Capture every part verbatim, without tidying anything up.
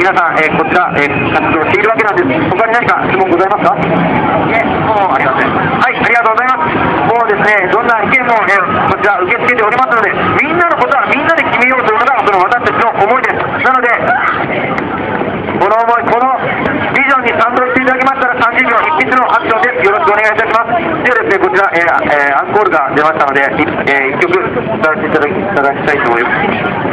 皆さん、えー、こちら、えー、活動しているわけなんです。他に何か質問ございますか？いえ、もうありません。はい、ありがとうございます。もうですね、どんな意見も、えー、こちら受け付けておりますので、みんなのことはみんなで決めようというのが、その私たちの思いです。なので、この思い、このビジョンに賛同していただきましたら、さんじゅうびょう一筆のアクションです。よろしくお願いいたします。ではですね、こちら、えーえー、アンコールが出ましたので、えー、いっきょく歌わせていただきいただきたいと思います。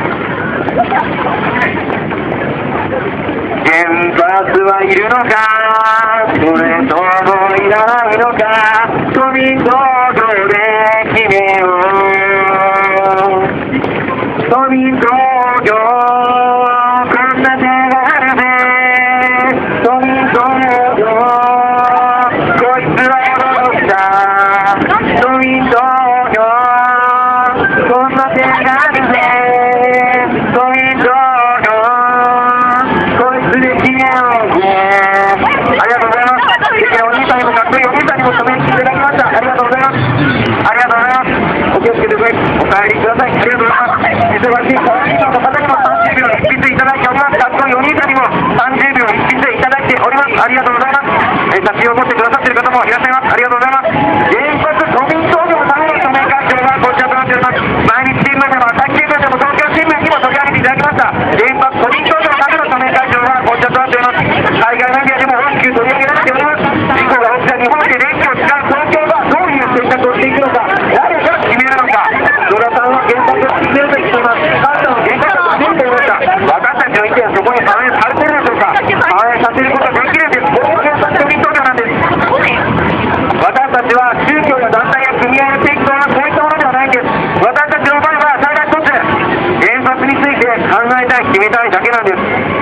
原発はいるのか、それともいらないのか、都民投票で決めよう。都民投票、こんな手があるぜ。都民投票、こいつは驚いた。都民投票、こんな手があるぜ。都民投票、ありがとうございます。お兄さんにもかっこいいお兄さんにもコメントいただきました。ありがとうございます。ありがとうございます。お気をつけてください。お帰りください。ありがとうございます。忙しいサラリーマンの方にもさんじゅうびょう一筆いただいております。かっこいいお兄さんにもさんじゅうびょう一筆いただいております。ありがとうございます。えー、写真を撮ってくださっている方もいらっしゃいます。ありがとうございます。原発都民投票のための署名活動がこちらとなっております。毎日新聞でも朝日新聞でも東京新聞にも取り上げていただきました。原発都民投票のための署名活動がこちらとなっております。海外メディアでも大きく取り上げられております。事故が起きた日本で電気を使う東京がどういう選択をしていくのか、誰が決めるのか。野田さんは原発を決めると言っています。彼女の原発を決めると言いました。私たちの意見はそこに反映されているでしょうか。反映させることができるんです。これが原発都民投票なんです。私たちは宗教や団体や組合の適当なそういったものではないんです。私たちの場合は最大一つ、原発について考えたい、決めたいだけなんです。